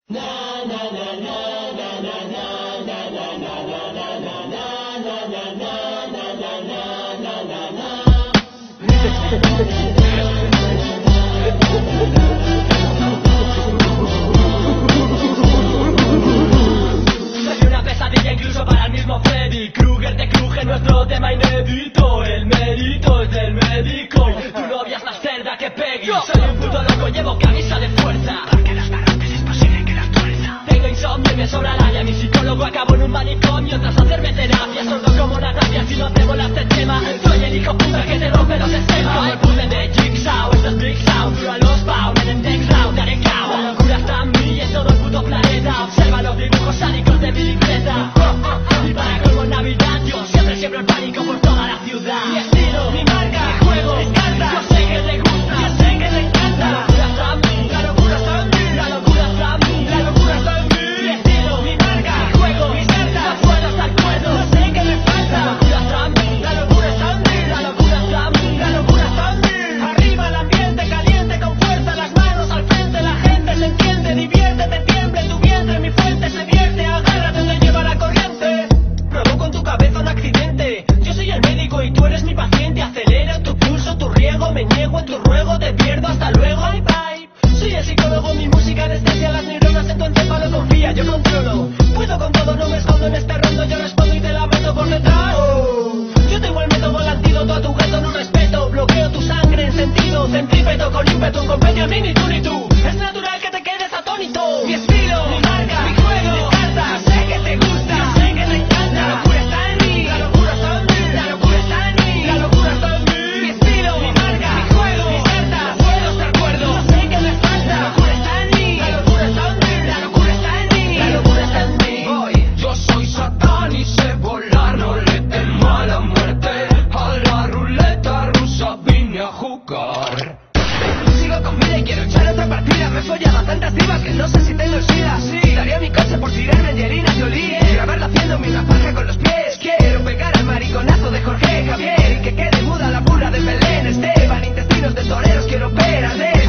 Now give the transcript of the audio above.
Soy una pesadilla incluso para el mismo Freddy Krueger. Te cruje nuestro tema inédito. El mérito es del médico. Tu novia es más cerda que Peggy. Soy un puto loco, llevo camisa de fuerza. Porque los barrotes es posible que los tuerza. Tengo insomnio y me sobra la ya. Mi psicólogo acabó en un manicomio tras hacerme terapia. Sordo como una tapia si no te mola este tema. Soy el hijo puta que te rompe los esquemas. Como el puzzle de Jigsaw, esto es Big Sound. Duro a los Pau, en el next round, te haré cao. La locura está en mí y en todo el puto planeta. Observa los dibujos sádicos de mi libreta. Y para colmo en Navidad yo siempre siembro el pánico por toda la ciudad. Mi estilo, mi marca, mi juego, mis cartas. Yo sé que te gusta, yo sé que te encanta. La locura está en mí, la locura está en mí. La locura está en mí, la locura está en mí. Mi estilo, mi marca, mi juego, mis cartas. No puedo estar cuerdo, yo sé que me falta. La locura está en mí, la locura está en mí. La locura está en mí, la locura está en mí. Arriba el ambiente caliente con fuerza, las manos al frente, la gente se entiende, diviértete, tiemble en tu vientre, mi fuente se vierte, agárrate donde lleva la corriente. Provoco en tu cabeza un accidente. Yo soy el médico y tú eres mi paciente. Acelera tu pulso, tu riego, me niego en tu ruego, te pierdo, hasta luego, bye bye. Soy el psicólogo, mi música anestesia las neuronas en tu encéfalo, confía, yo controlo. Puedo con todo, no me escondo en este rondo, yo respondo y te la meto por detrás. Yo tengo el método, el antídoto a tu gato, no respeto. Bloqueo tu sangre en sentido centrípeto, con ímpetu, un compendio a mí ni tú ni tú. Es natural que te quedes atónito. Mi estilo, mi marca, mi juego, mis cartas. Yo sé que te gusta, yo sé que te encanta. La locura está en mí, la locura está en mí. La locura está en mí, la locura está en mí. Mi estilo, mi marca, mi juego, mis cartas. No puedo estar cuerdo, yo sé que me falta. La locura está en mí, la locura está en mí. La locura está en mí, la locura está en mí. Yo soy Satán y sé volar, no le temo a la muerte. A la ruleta rusa vine a jugar. Sigo con vida y quiero echar otra partida. Me he follado a tantas divas que no sé si tengo el SIDA. Sí, daría mi coche por tirarme Angelina Jolie. Grabarla haciéndome una paja con los pies. Quiero pegar al mariconazo de Jorge Javier y que quede muda la pura de Belén Esteban. Intestinos de toreros quiero ver arder.